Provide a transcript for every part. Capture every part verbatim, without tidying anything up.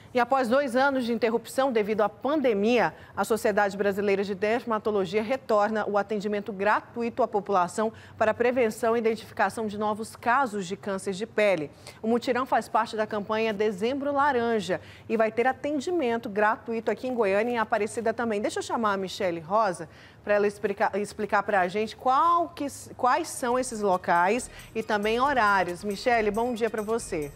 E após dois anos de interrupção devido à pandemia, a Sociedade Brasileira de Dermatologia retorna o atendimento gratuito à população para prevenção e identificação de novos casos de câncer de pele. O mutirão faz parte da campanha Dezembro Laranja e vai ter atendimento gratuito aqui em Goiânia e em Aparecida também. Deixa eu chamar a Michele Rosa para ela explicar, explicar para a gente qual que, quais são esses locais e também horários. Michele, bom dia para você.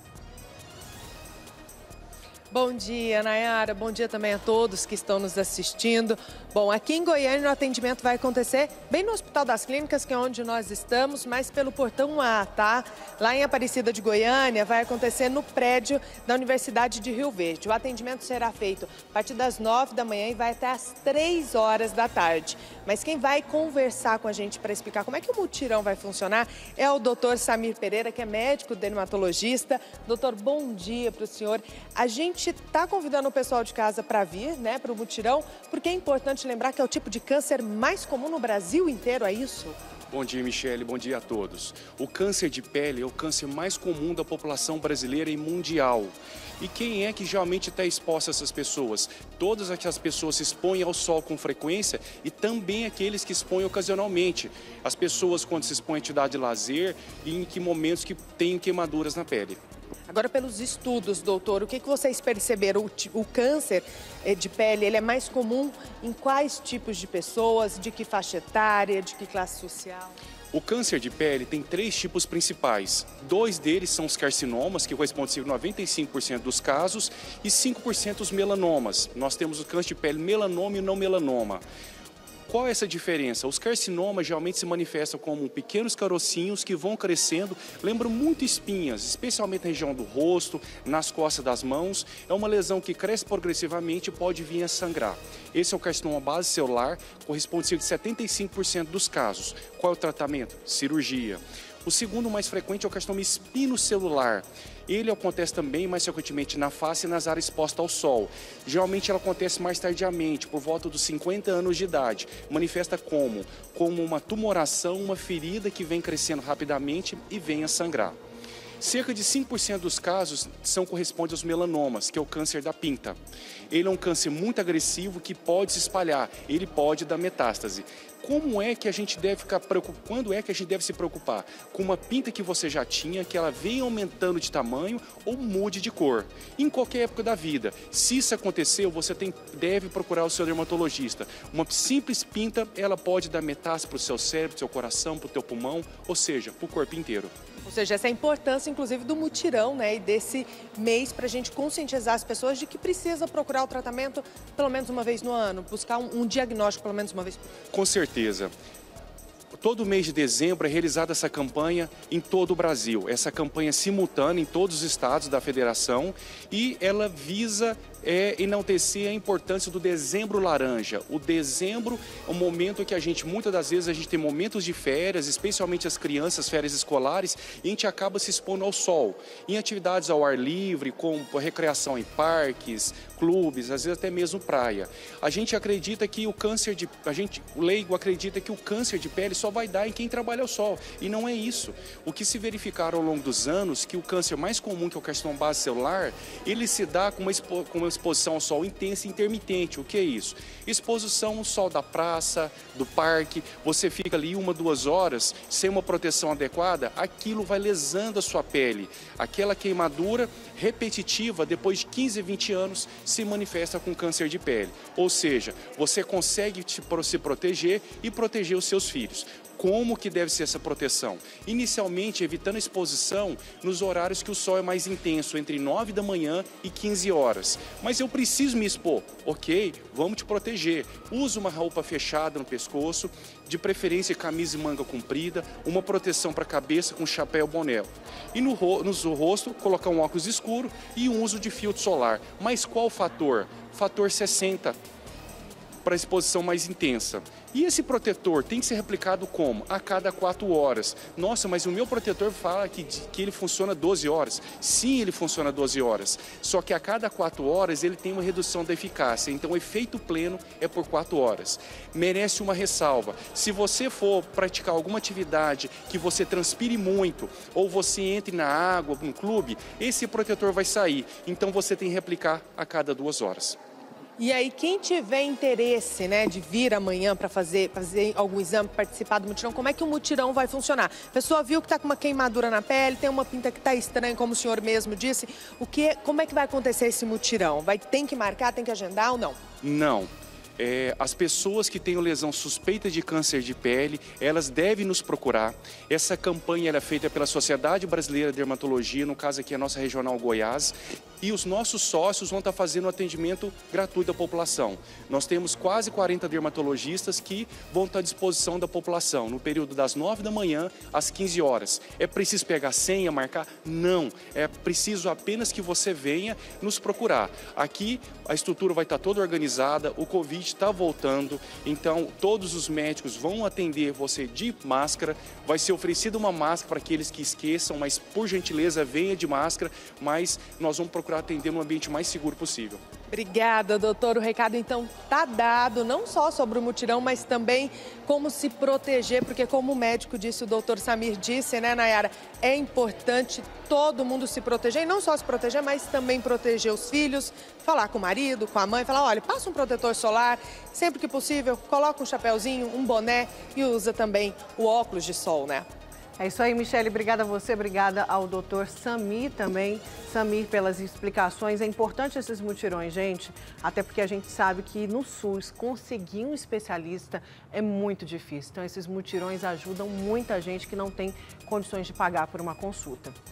Bom dia, Nayara. Bom dia também a todos que estão nos assistindo. Bom, aqui em Goiânia o atendimento vai acontecer bem no Hospital das Clínicas, que é onde nós estamos, mas pelo Portão A, tá? Lá em Aparecida de Goiânia vai acontecer no prédio da Universidade de Rio Verde. O atendimento será feito a partir das nove da manhã e vai até às três horas da tarde. Mas quem vai conversar com a gente para explicar como é que o mutirão vai funcionar é o doutor Samir Pereira, que é médico dermatologista. Doutor, bom dia para o senhor. A gente está convidando o pessoal de casa para vir, né, para o mutirão, porque é importante lembrar que é o tipo de câncer mais comum no Brasil inteiro, é isso? Bom dia, Michele. Bom dia a todos. O câncer de pele é o câncer mais comum da população brasileira e mundial. E quem é que geralmente está exposto a essas pessoas? Todas aquelas pessoas se expõem ao sol com frequência e também aqueles que expõem ocasionalmente. As pessoas quando se expõem a atividade de lazer e em que momentos que têm queimaduras na pele. Agora, pelos estudos, doutor, o que que vocês perceberam? O, o câncer de pele, ele é mais comum em quais tipos de pessoas, de que faixa etária, de que classe social? O câncer de pele tem três tipos principais. Dois deles são os carcinomas, que correspondem a noventa e cinco por cento dos casos, e cinco por cento os melanomas. Nós temos o câncer de pele melanoma e não melanoma. Qual é essa diferença? Os carcinomas geralmente se manifestam como pequenos carocinhos que vão crescendo, lembram muito espinhas, especialmente na região do rosto, nas costas das mãos. É uma lesão que cresce progressivamente e pode vir a sangrar. Esse é o carcinoma base celular, corresponde a cerca de setenta e cinco por cento dos casos. Qual é o tratamento? Cirurgia. O segundo mais frequente é o carcinoma espinocelular. Ele acontece também mais frequentemente na face e nas áreas expostas ao sol. Geralmente ela acontece mais tardiamente, por volta dos cinquenta anos de idade. Manifesta como? Como uma tumoração, uma ferida que vem crescendo rapidamente e vem a sangrar. Cerca de cinco por cento dos casos são correspondem aos melanomas, que é o câncer da pinta. Ele é um câncer muito agressivo que pode se espalhar, ele pode dar metástase. Como é que a gente deve ficar preocupado? Quando é que a gente deve se preocupar? Com uma pinta que você já tinha, que ela vem aumentando de tamanho ou mude de cor. Em qualquer época da vida. Se isso aconteceu, você tem, deve procurar o seu dermatologista. Uma simples pinta, ela pode dar metástase para o seu cérebro, para o seu coração, para o teu pulmão, ou seja, para o corpo inteiro. Ou seja, essa é a importância, inclusive, do mutirão, né, e desse mês para a gente conscientizar as pessoas de que precisa procurar o tratamento pelo menos uma vez no ano, buscar um, um diagnóstico pelo menos uma vez por ano. Com certeza. Todo mês de dezembro é realizada essa campanha em todo o Brasil. Essa campanha é simultânea em todos os estados da federação e ela visa é, enaltecer a importância do Dezembro Laranja. O dezembro é um momento que a gente, muitas das vezes, a gente tem momentos de férias, especialmente as crianças, férias escolares, e a gente acaba se expondo ao sol. Em atividades ao ar livre, como recreação em parques, clubes, às vezes até mesmo praia. A gente acredita que o câncer de... A gente, o leigo, acredita que o câncer de pele só vai dar em quem trabalha ao sol. E não é isso. O que se verificaram ao longo dos anos, que o câncer mais comum, que é o carcinoma base celular, ele se dá com uma, expo, com uma exposição ao sol intensa e intermitente. O que é isso? Exposição ao sol da praça, do parque, você fica ali uma, duas horas sem uma proteção adequada, aquilo vai lesando a sua pele. Aquela queimadura repetitiva, depois de quinze, vinte anos, se manifesta com câncer de pele. Ou seja, você consegue te, se proteger e proteger os seus filhos. Como que deve ser essa proteção? Inicialmente, evitando a exposição nos horários que o sol é mais intenso, entre nove da manhã e quinze horas. Mas eu preciso me expor. Ok, vamos te proteger. Use uma roupa fechada no pescoço, de preferência camisa e manga comprida, uma proteção para a cabeça com chapéu boné. E no, no rosto, colocar um óculos escuro e um uso de filtro solar. Mas qual fator? Fator sessenta. Para a exposição mais intensa. E esse protetor tem que ser replicado como? A cada quatro horas. Nossa, mas o meu protetor fala que, que ele funciona doze horas. Sim, ele funciona doze horas. Só que a cada quatro horas ele tem uma redução da eficácia. Então o efeito pleno é por quatro horas. Merece uma ressalva. Se você for praticar alguma atividade que você transpire muito, ou você entre na água, num clube, esse protetor vai sair. Então você tem que replicar a cada duas horas. E aí, quem tiver interesse, né, de vir amanhã para fazer, fazer algum exame, participar do mutirão, como é que o mutirão vai funcionar? A pessoa viu que está com uma queimadura na pele, tem uma pinta que está estranha, como o senhor mesmo disse. O que, como é que vai acontecer esse mutirão? Vai, tem que marcar, tem que agendar ou não? Não. É, as pessoas que tenham lesão suspeita de câncer de pele, elas devem nos procurar. Essa campanha ela é feita pela Sociedade Brasileira de Dermatologia, no caso aqui é a nossa Regional Goiás, e os nossos sócios vão estar fazendo um atendimento gratuito à população. Nós temos quase quarenta dermatologistas que vão estar à disposição da população, no período das nove da manhã às quinze horas. É preciso pegar senha, marcar? Não. É preciso apenas que você venha nos procurar. Aqui a estrutura vai estar toda organizada, o Covid está voltando, então todos os médicos vão atender você de máscara, vai ser oferecida uma máscara para aqueles que esqueçam, mas por gentileza venha de máscara, mas nós vamos procurar atender no ambiente mais seguro possível. Obrigada, doutor. O recado, então, tá dado, não só sobre o mutirão, mas também como se proteger, porque como o médico disse, o doutor Samir disse, né, Nayara, é importante todo mundo se proteger, e não só se proteger, mas também proteger os filhos, falar com o marido, com a mãe, falar, olha, passa um protetor solar, sempre que possível, coloca um chapéuzinho, um boné e usa também o óculos de sol, né? É isso aí, Michele. Obrigada a você, obrigada ao doutor Samir também. Samir, pelas explicações. É importante esses mutirões, gente, até porque a gente sabe que no SUS conseguir um especialista é muito difícil. Então, esses mutirões ajudam muita gente que não tem condições de pagar por uma consulta.